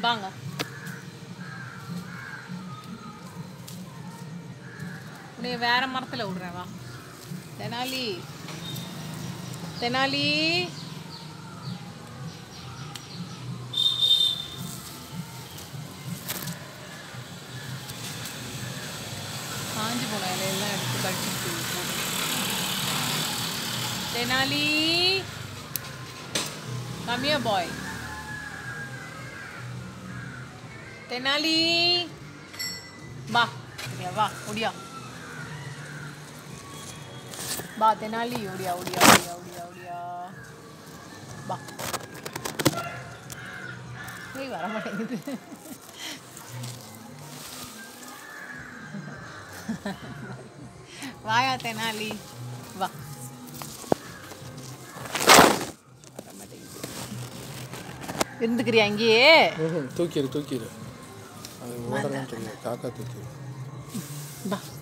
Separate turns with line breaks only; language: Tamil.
வாங்க. உன்னை வேற மரத்தில் விடுறேன் வா. தெனாலி தெனாலி காஞ்சி போன இலையெல்லாம் எடுத்து கடிச்சிட்டு Tenali come here boy. Tenali வா வா ஓடியா வா தெனாலி ஓடியா ஓடியா ஓடியா ஓடியா ஓடியா வா. ஏய் வர மாட்டேங்குது. வாயா தெனாலி வா. இருந்துக்கிறியா அங்கேயே?
தூக்கிடு அது ஓடலாம் தெரியும். காக்கா தூக்கிடு.
வா.